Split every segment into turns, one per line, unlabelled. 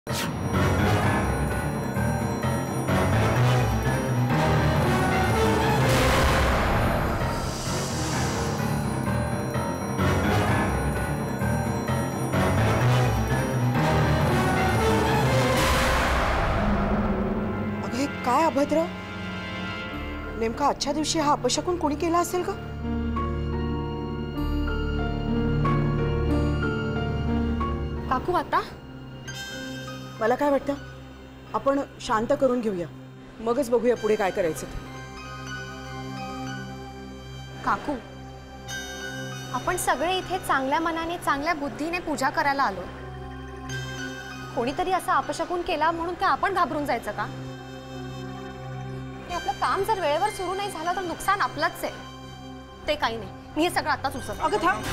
काय अभद्र, नेमका आजच्या दिवशी हा अपशकुन कोणी केला असेल का?
काकू आता
मला काय वाटतं, आपण शांत करून घेऊया, मगच बघूया पुढे काय करायचं.
काकू, आपण सगळे इथे चांगल्या मनाने चांगल्या बुद्धीने पूजा करायला आलो. कोणीतरी असा अपशकुन केला म्हणून काय आपण घाबरून जायचं का? आपलं काम जर वेळेवर सुरू नाही झालं तर नुकसान आपलंच आहे. ते काही नाही, मी हे सगळं आताच उचलतो.
अगं थांब.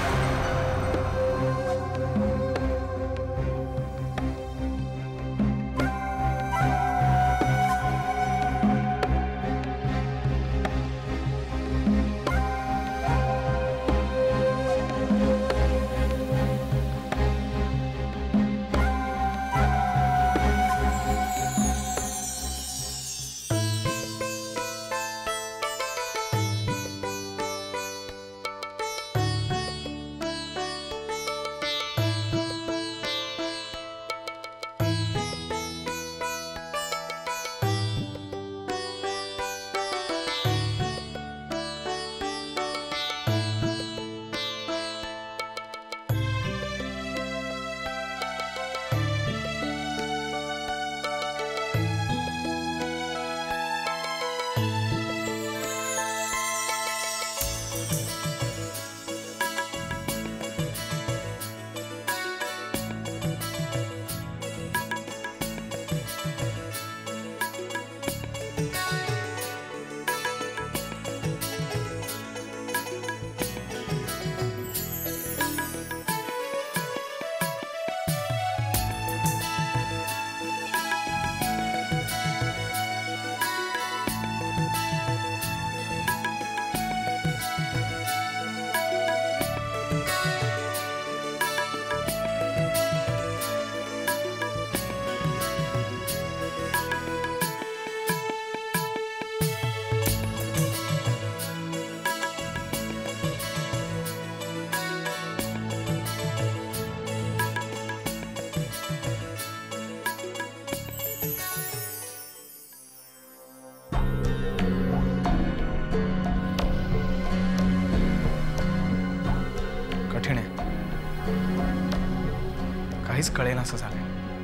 काहीच कळेना असं झालंय.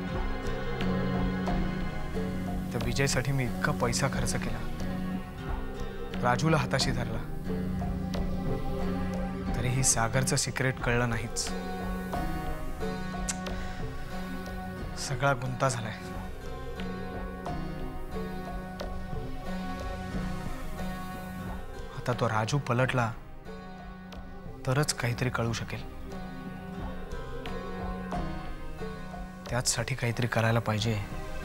त्या विजयसाठी मी इतका पैसा खर्च केला, राजूला हाताशी धरला, तरीही सागरचं सिक्रेट कळलं नाहीच. सगळा गुंता झालाय. आता तो राजू पलटला तरच काहीतरी कळू शकेल. त्यासाठी काहीतरी करायला पाहिजे.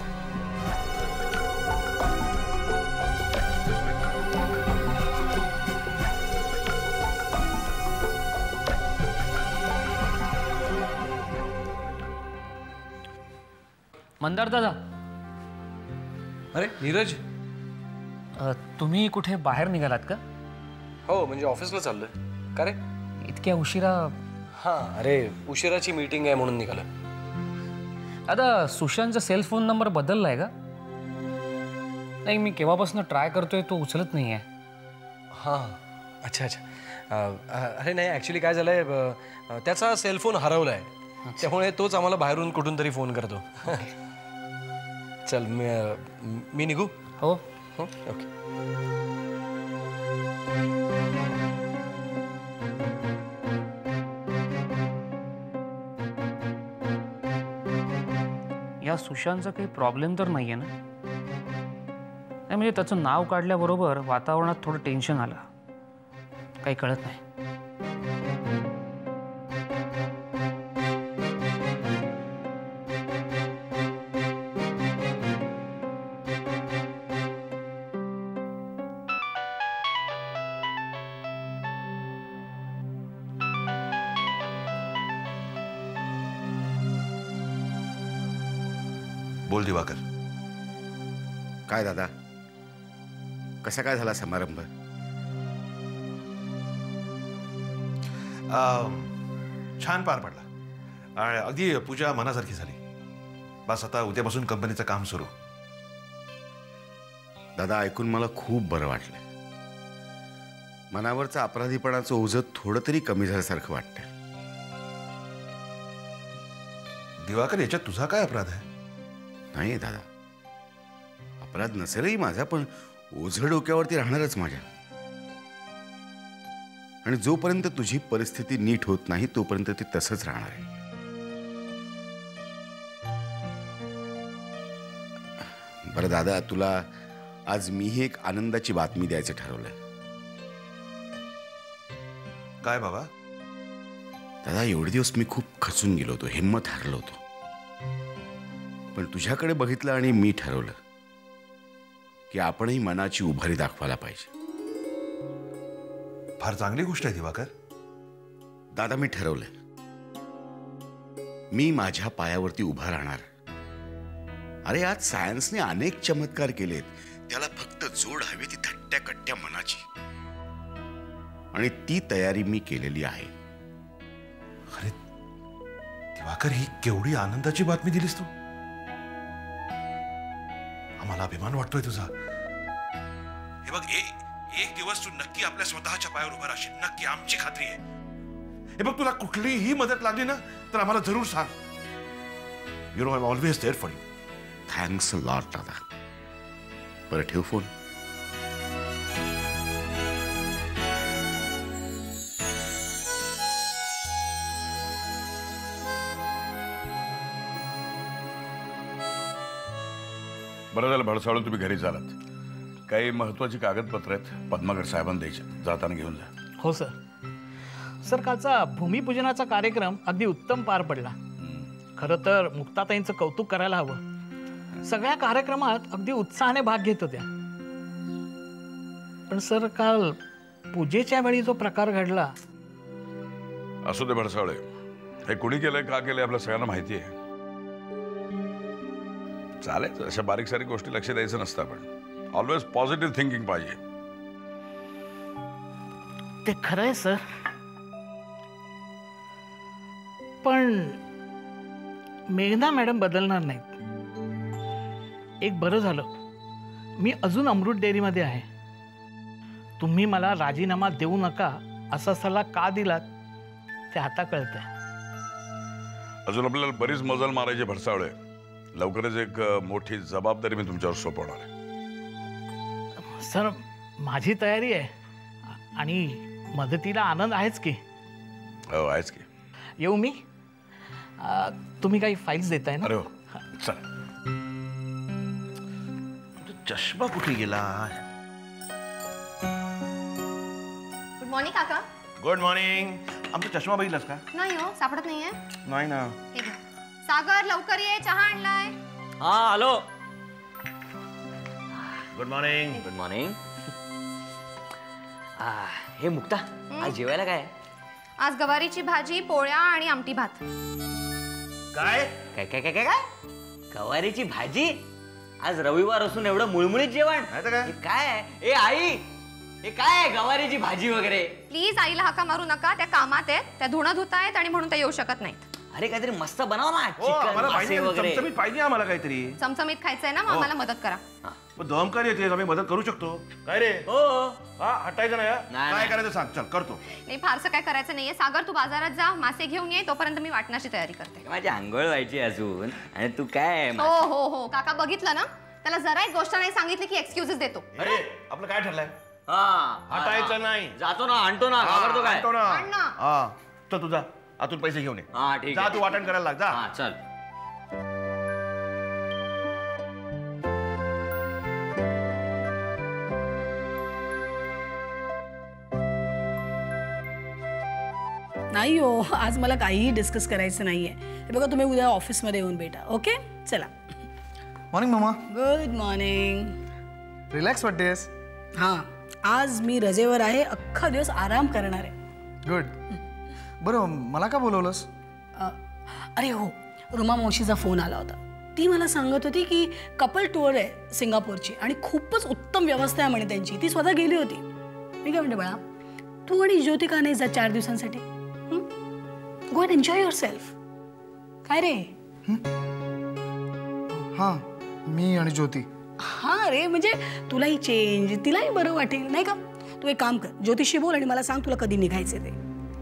मंदार दादा.
अरे नीरज,
तुम्ही कुठे बाहेर निघालात का?
हो, म्हणजे ऑफिसला चाललोय. का रे?
इतक्या उशिरा?
हां, अरे उशिराची मीटिंग आहे म्हणून निघालोय.
दादा, सुशांतचा सेल फोन नंबर बदललाय का? नाही, मी केव्हापासून ट्राय करतोय, तो उचलत नाही आहे.
हां, अच्छा अच्छा. अरे नाही, ॲक्च्युली काय झालंय, त्याचा सेलफोन हरवलाय, त्यामुळे तोच आम्हाला बाहेरून कुठून तरी फोन करतो. चल मी निघू?
हो
हो, ओके.
या सुशांतचा काही प्रॉब्लेम तर नाहीये ना? नाही, म्हणजे त्याचं नाव काढल्याबरोबर वातावरणात थोडं टेन्शन आलं. काही कळत नाही.
बोल दिवाकर.
काय दादा, कसा काय झाला समारंभ?
छान पार पडला आणि अगदी पूजा मनासारखी झाली. बस आता उद्यापासून कंपनीचं काम सुरू.
दादा, ऐकून मला खूप बरं वाटलं. मनावरचं अपराधीपणाचं ओझं थोडं तरी कमी झाल्यासारखं वाटतं.
दिवाकर, याच्यात तुझा काय अपराध आहे?
नाही दादा, अपराध नसेलही माझा, पण ओझं डोक्यावरती राहणारच माझ्या. आणि जोपर्यंत तुझी परिस्थिती नीट होत नाही तोपर्यंत ते तसंच राहणार आहे. बरं दादा, तुला आज मीही एक आनंदाची बातमी द्यायचं ठरवलंय.
काय बाबा?
दादा, एवढे दिवस मी खूप खचून गेलो होतो, हिंमत हारलो होतो. पण तुझ्याकडे बघितलं आणि मी ठरवलं की आपणही मनाची उभारी दाखवायला पाहिजे.
फार चांगली गोष्ट आहे दिवाकर.
दादा, मी ठरवलंय, मी माझ्या पायावरती उभा राहणार. अरे, आज सायन्सने अनेक चमत्कार केलेत. त्याला फक्त जोड हवी ती थट्ट्या कट्ट्या मनाची, आणि ती तयारी मी केलेली आहे.
अरे दिवाकर, ही केवढी आनंदाची बातमी दिलीस तू. आम्हाला अभिमान वाटतोय तुझा. हे बघ, एक दिवस तू नक्की आपल्या स्वतःच्या पायावर उभा राहशील, नक्की, आमची खात्री आहे. हे बघ, तुला कुठलीही मदत लागली ना तर आम्हाला जरूर सांग. You know, I am always there for you.
Thanks a lot दादा. बरं, ठेव फोन.
बरं झालं भडसावळून तुम्ही घरी चालात. काही महत्वाची कागदपत्र आहेत, पद्माकर साहेबांना द्यायचे, जाताना घेऊन जा.
हो सर. सर, कालचा भूमिपूजनाचा कार्यक्रम अगदी उत्तम पार पडला. खरं तर मुक्ताताईंचं कौतुक करायला हवं. सगळ्या कार्यक्रमात अगदी उत्साहाने भाग घेत होत्या. पण सर, काल पूजेच्या वेळी जो प्रकार घडला.
असू दे भडसावळे, हे कुणी केलंय, का केलंय, आपल्या सगळ्यांना माहिती आहे. चालेल, अशा बारीक सारीक गोष्टी लक्ष द्यायचं नसतं. आपण ऑलवेज पॉझिटिव्ह थिंकिंग पाहिजे.
ते खरं आहे सर, पण मेघना मॅडम बदलणार नाहीत. एक बरं झालं, मी अजून अमृत डेअरीमध्ये आहे. तुम्ही मला राजीनामा देऊ नका असा सल्ला का दिलात ते आता कळतंय.
अजून आपल्याला बरीच मजल मारायची भडसावळे. लवकरच एक मोठी जबाबदारी मी तुमच्यावर सोपवणार आहे.
सर, माझी तयारी आहे आणि मदतीला आनंद आहेच की.
हो, आहेच की.
येऊ मी? तुम्ही काही फाईल्स देताय ना?
अरे हो, चला.
चष्मा कुठे गेला?
गुड मॉर्निंग काका.
Good morning. आमचा चष्मा बघितलास का?
नाही हो, सापडत नाहीये.
नाही ना.
हे घे. सागर, लवकर ये, चहा आणलाय.
हा, आलो.
Good morning.
Good morning. हे मुक्ता, आज जेवायला काय?
आज गवारीची भाजी, पोळ्या आणि आमटी भात.
काय
काय काय काय काय काय गवारीची भाजी? आज रविवार असून एवढं मुळमुळीत जेवण?
काय?
काय? ए आई, हे काय गवारीची भाजी वगैरे?
प्लीज आईला हाका मारू नका, त्या कामात आहेत, त्या धुणं धुतायत आणि म्हणून त्या येऊ शकत नाहीत.
अरे काहीतरी मस्त बनव ना, चिकन मासे वगैरे.
चमचमीत पाहिजे आम्हाला काहीतरी.
चमचमीत खायचंय ना, मग आम्हाला मदत करा.
दमकार येते, आम्ही मदत करू शकतो. काय रे?
हो.
हा, हटायचं नाही.
नाही.
काय करायचं सांग, चल करतो.
नाही, फारसं काय करायचं नाहीये. सागर, तू बाजारात जा, मासे घेऊन ये, तोपर्यंत मी वाटण्याची तयारी करते.
माझी आंघोळ व्हायची अजून आणि तू काय?
हो हो हो, काका बघितलं ना, त्याला जरा एक गोष्ट नाही सांगितली की एक्सक्यूजेस देतो.
अरे, आपलं काय ठरलंय? हटायचं नाही.
जातो ना, आणतो ना, घाबरतो काय?
आण ना.
हा, तर तुझा आतून पैसे घेऊन ये.
हा, ठीक
जा,
आहे.
तू वाटण करायला लाग. जा.
हा, चल.
नाही हो, आज मला काहीही डिस्कस करायचं नाहीये. हे बघा, तुम्ही उद्या ऑफिसमध्ये येऊन भेटा. ओके, चला.
मॉर्निंग मामा.
Good morning.
रिलॅक्स वाटतेस?
हां, आज मी रजेवर आहे, अख्खा दिवस आराम करणार आहे.
गुड. बरं, मला का बोलवलंस?
अरे हो, रुमा मावशीचा फोन आला होता. ती मला सांगत होती की कपल टूर आहे सिंगापूरची आणि खूपच उत्तम व्यवस्था आहे म्हणे त्यांची. ती स्वतः गेली होती. मी काय म्हणते बाळा, तू आणि ज्योती का नाही जा 4 दिवसांसाठी? Go and enjoy yourself. काय रे?
हां, मी आणि ज्योती.
हां रे, म्हणजे तुलाही चेंज, तिलाही बरं वाटेल नाही का? तू एक काम कर, ज्योतिषी बोल आणि मला सांग तुला कधी निघायचे ते.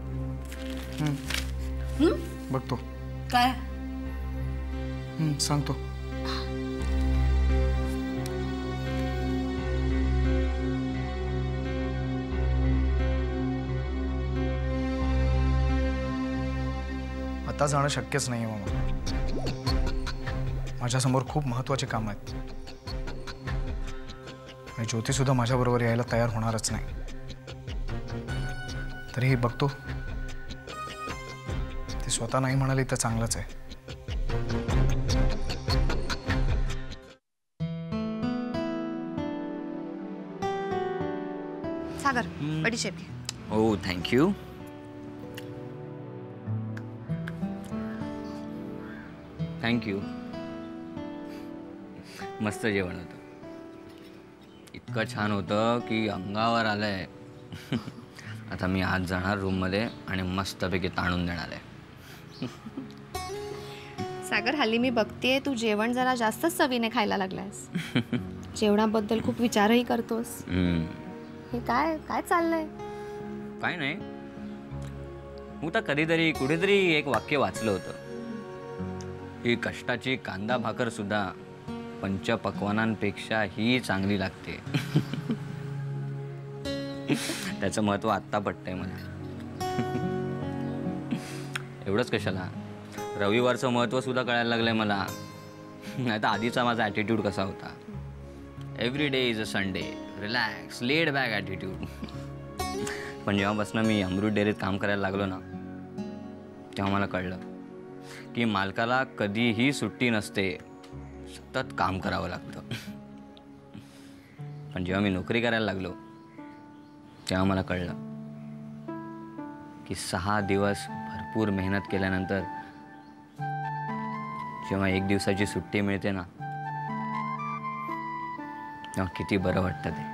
बघतो.
काय?
सांगतो. आता जाणं शक्यच नाहीये मामा. माझ्यासमोर खूप महत्त्वाची कामं आहेत आणि ज्योती सुद्धा माझ्याबरोबर यायला तयार होणारच नाही. तरीही बघतो. ती स्वतः नाही म्हणाली तर चांगलंच आहे.
सागर, बडीशेप घे.
हो, थँक्यू. थँक्यू. मस्त जेवण होतं. इतकं छान होतं की अंगावर आलंय. आता मी आज जाणार रूममध्ये आणि मस्तपैकी ताणून देणार आहे.
सागर, हल्ली मी बघतेय तू जेवण जरा जास्तच चवीने खायला लागलायस. जेवणाबद्दल खूप विचारही करतोस. हे काय काय चाललंय?
काय नाही, मग तर कधीतरी कुठेतरी एक वाक्य वाचलं होतं की कष्टाची कांदा भाकर सुद्धा पंचपक्वानांपेक्षा ही चांगली लागते. त्याचं महत्त्व आत्ता पटतंय मला. एवढंच कशाला, रविवारचं महत्त्व सुद्धा कळायला लागलंय मला. नाही तर आधीचा माझा ॲटिट्यूड कसा होता, every day is a Sunday, relax, laid back attitude. पण जेव्हापासून मी अमृत डेअरीत काम करायला लागलो ना, तेव्हा मला कळलं की मालकाला कधीही सुट्टी नसते, सतत काम करावं लागतं. पण जेव्हा मी नोकरी करायला लागलो तेव्हा मला कळलं की 6 दिवस भरपूर मेहनत केल्यानंतर जेव्हा 1 दिवसाची सुट्टी मिळते ना, तेव्हा किती बरं वाटतं ते.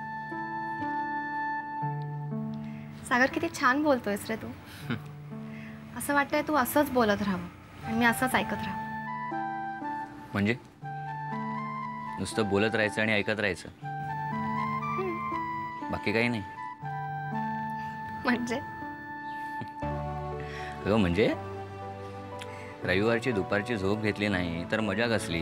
सागर, किती छान बोलतोयस रे तू. असं वाटतंय तू असंच बोलत राहावं आणि मी असंच ऐकत राहावं.
म्हणजे नुसतं बोलत राहायचं आणि ऐकत राहायचं, बाकी काही नाही.
म्हणजे
हो, म्हणजे रविवारची दुपारची झोप घेतली नाही तर मजा कसली.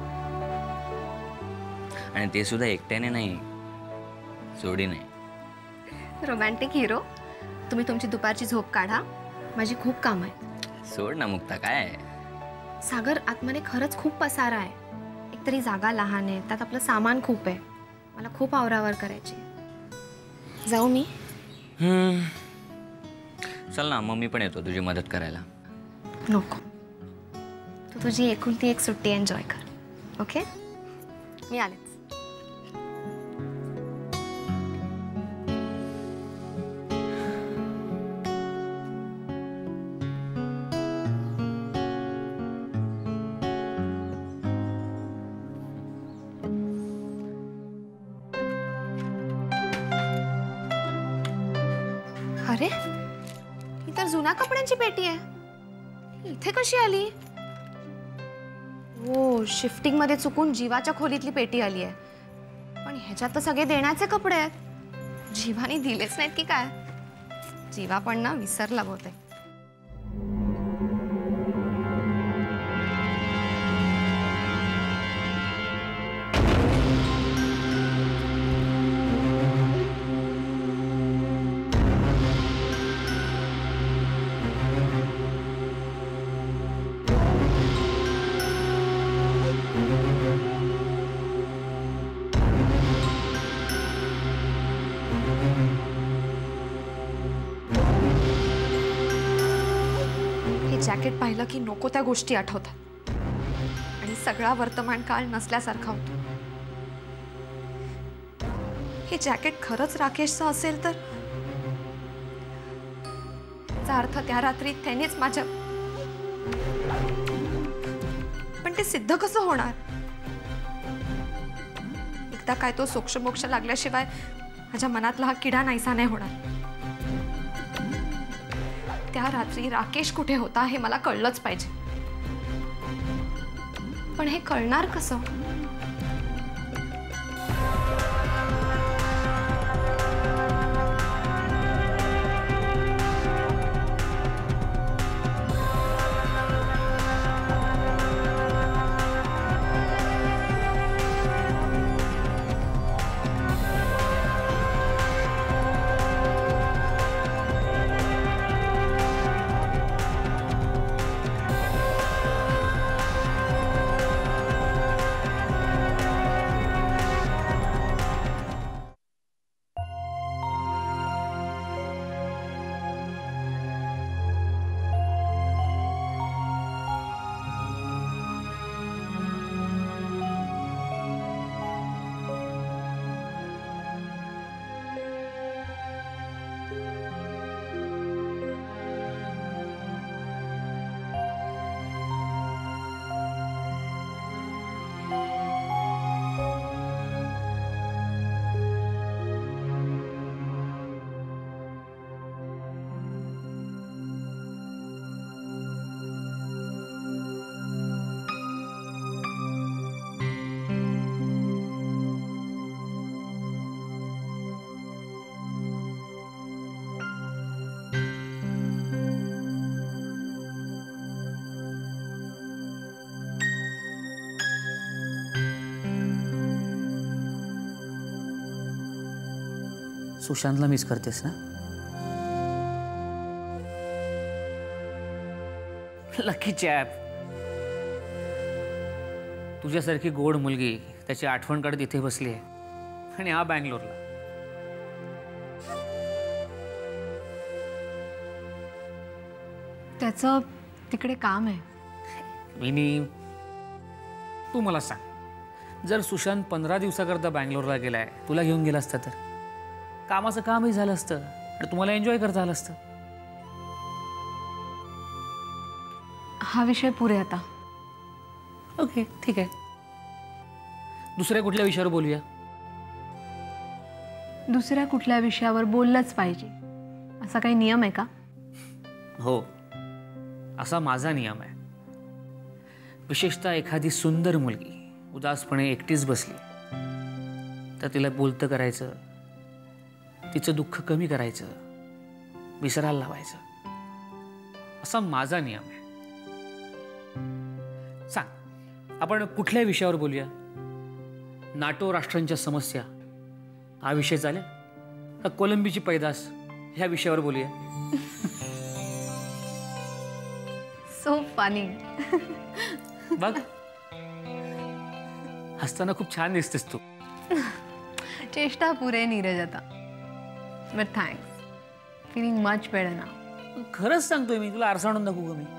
आणि ते सुद्धा एकट्याने नाही, जोडीने.
रोमॅन्टिक हिरो, तुम्ही तुमची दुपारची झोप काढा, माझी खूप काम आहेत.
सोड ना मुक्ता. काय
सागर, आतमध्ये खरंच खूप पसारा आहे. एकतरी जागा लहान आहे, त्यात आपलं सामान खूप आहे. मला खूप आवरावर करायची. जाऊ मी?
चल ना, मग मी पण येतो तुझी मदत करायला.
नको, तू तुझी एकुलती एक सुट्टी एन्जॉय कर. ओके, मी आलेच. अरे, ही तर जुन्या कपड्यांची पेटी आहे. इथे कशी आली? ओ, शिफ्टिंग मध्ये चुकून जीवाच्या खोलीतली पेटी आली आहे. पण ह्याच्यात तर सगळे देण्याचे कपडे आहेत. जीवाने दिलेच नाहीत की काय? जीवा पण ना विसरला बहुतेक. जॅकेट पाहिलं की नको त्या गोष्टी आठवतात आणि सगळा वर्तमान काळ नसल्यासारखा होतो. हे जॅकेट खरंच राकेशचं असेल तर याचा अर्थ त्या रात्री त्यानेच माझ्या, पण ते सिद्ध कसं होणार? एकदा काय तो सोक्षमोक्ष लागल्याशिवाय माझ्या मनातला हा किडा नाहीसा नाही होणार. त्या रात्री राकेश कुठे होता हे मला कळलंच पाहिजे. पण हे कळणार कसं?
सुशांतला मिस करतेस ना? Lucky chap. तुझ्यासारखी गोड मुलगी त्याची आठवण काढत इथे बसली आहे आणि हा बँगलोरला.
त्याचं तिकडे काम आहे.
मिनी, तू मला सांग, जर सुशांत 15 दिवसाकरता बँगलोरला गेलाय, तुला घेऊन गेला असता तर कामाचं कामही झालं असतं आणि तुम्हाला एन्जॉय करता आलं असतं.
हा विषय पुरे आता.
ओके, ठीक आहे. दुसऱ्या कुठल्या विषयावर बोलूया?
दुसऱ्या कुठल्या विषयावर बोललंच पाहिजे असा काही नियम आहे का?
हो, असा माझा नियम आहे. विशेषतः एखादी सुंदर मुलगी उदासपणे एकटीच बसली तर तिला बोलतं करायचं, तिचं दुःख कमी करायचं, विसरायला लावायचं, असा माझा नियम आहे. सांग, आपण कुठल्या विषयावर बोलूया? नाटो राष्ट्रांच्या समस्या हा विषय चालेल का? कोलंबीची पैदास ह्या विषयावर बोलूया?
So funny.
बघ, हसताना खूप छान दिसतेस तू.
चेष्टा पुरे नीरज आता. But thanks. Feeling much better now.
खरंच सांगतोय मी तुला, आरसा आणून दाखवू का मी?